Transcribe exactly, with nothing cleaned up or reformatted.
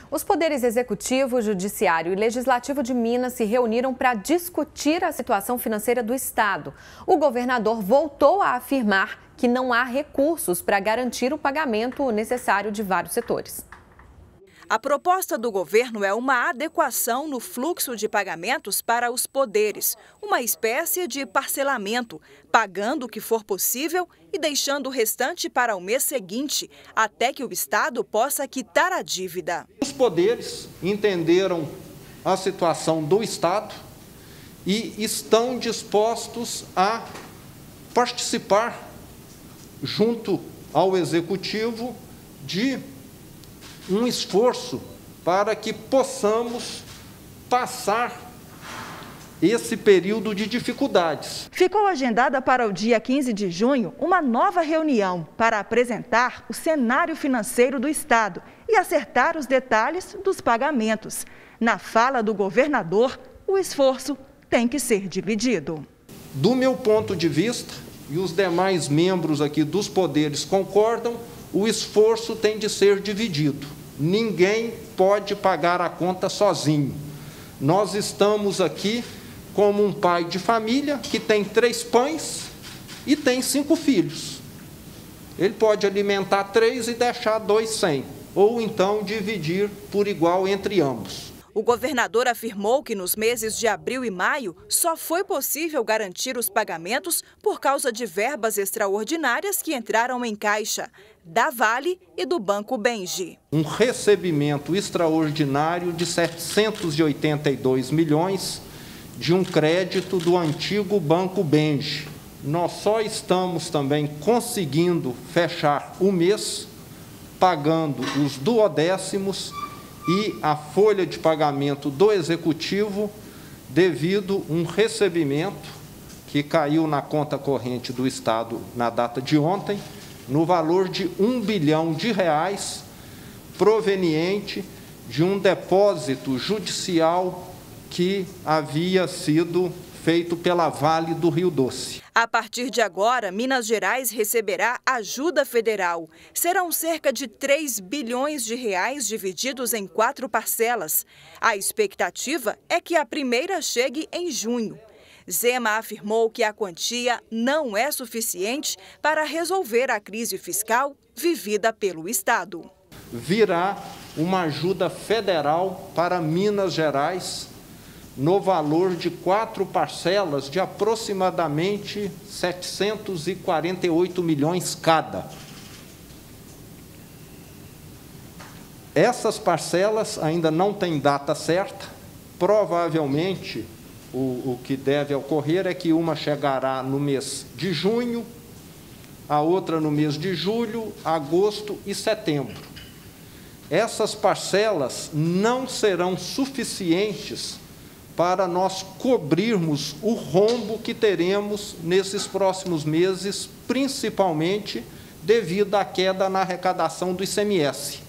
Os poderes executivo, judiciário e legislativo de Minas se reuniram para discutir a situação financeira do estado. O governador voltou a afirmar que não há recursos para garantir o pagamento necessário de vários setores. A proposta do governo é uma adequação no fluxo de pagamentos para os poderes, uma espécie de parcelamento, pagando o que for possível e deixando o restante para o mês seguinte, até que o Estado possa quitar a dívida. Os poderes entenderam a situação do Estado e estão dispostos a participar, junto ao Executivo, de um esforço para que possamos passar esse período de dificuldades. Ficou agendada para o dia quinze de junho uma nova reunião para apresentar o cenário financeiro do Estado e acertar os detalhes dos pagamentos. Na fala do governador, o esforço tem que ser dividido. Do meu ponto de vista, e os demais membros aqui dos poderes concordam, o esforço tem de ser dividido. Ninguém pode pagar a conta sozinho. Nós estamos aqui como um pai de família que tem três pães e tem cinco filhos. Ele pode alimentar três e deixar dois sem, ou então dividir por igual entre ambos. O governador afirmou que nos meses de abril e maio só foi possível garantir os pagamentos por causa de verbas extraordinárias que entraram em caixa da Vale e do Banco Benji. Um recebimento extraordinário de setecentos e oitenta e dois milhões de um crédito do antigo Banco Benji. Nós só estamos também conseguindo fechar o mês pagando os duodécimos e a folha de pagamento do Executivo devido a um recebimento que caiu na conta corrente do Estado na data de ontem, no valor de um bilhão de reais, proveniente de um depósito judicial que havia sido feito pela Vale do Rio Doce. A partir de agora, Minas Gerais receberá ajuda federal. Serão cerca de três bilhões de reais divididos em quatro parcelas. A expectativa é que a primeira chegue em junho. Zema afirmou que a quantia não é suficiente para resolver a crise fiscal vivida pelo Estado. Virá uma ajuda federal para Minas Gerais no valor de quatro parcelas de aproximadamente setecentos e quarenta e oito milhões cada. Essas parcelas ainda não têm data certa, provavelmente o, o que deve ocorrer é que uma chegará no mês de junho, a outra no mês de julho, agosto e setembro. Essas parcelas não serão suficientes para nós cobrirmos o rombo que teremos nesses próximos meses, principalmente devido à queda na arrecadação do I C M S.